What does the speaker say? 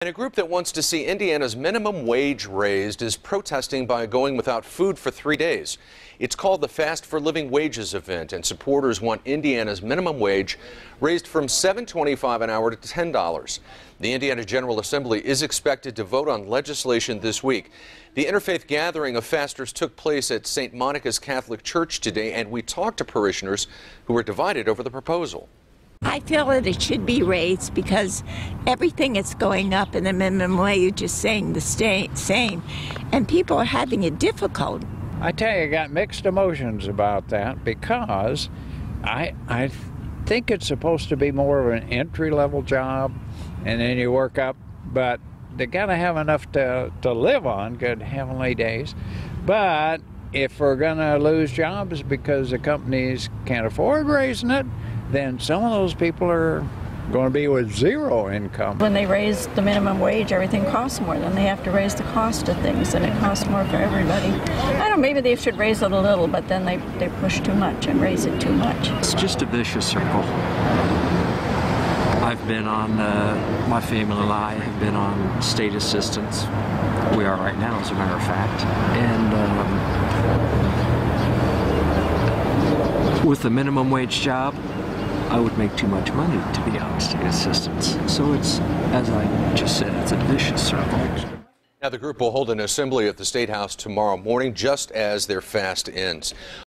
And a group that wants to see Indiana's minimum wage raised is protesting by going without food for 3 days. It's called the Fast for Living Wages event, and supporters want Indiana's minimum wage raised from $7.25 an hour to $10. The Indiana General Assembly is expected to vote on legislation this week. The interfaith gathering of fasters took place at St. Monica's Catholic Church today, and we talked to parishioners who were divided over the proposal. I feel that it should be raised because everything is going up and the minimum wage is staying the same, and people are having it difficult. I tell you, I got mixed emotions about that because I think it's supposed to be more of an entry-level job, and then you work up, but they got to have enough to live on, good heavenly days. But if we're going to lose jobs because the companies can't afford raising it, then some of those people are going to be with zero income. When they raise the minimum wage, everything costs more. Then they have to raise the cost of things, and it costs more for everybody. I don't know, maybe they should raise it a little, but then they push too much and raise it too much. It's just a vicious circle. I've been on, my family and I have been on state assistance. We are right now, as a matter of fact. And with the minimum wage job, I would make too much money to be on state assistance. So it's, as I just said, it's a vicious circle. Now the group will hold an assembly at the State House tomorrow morning just as their fast ends.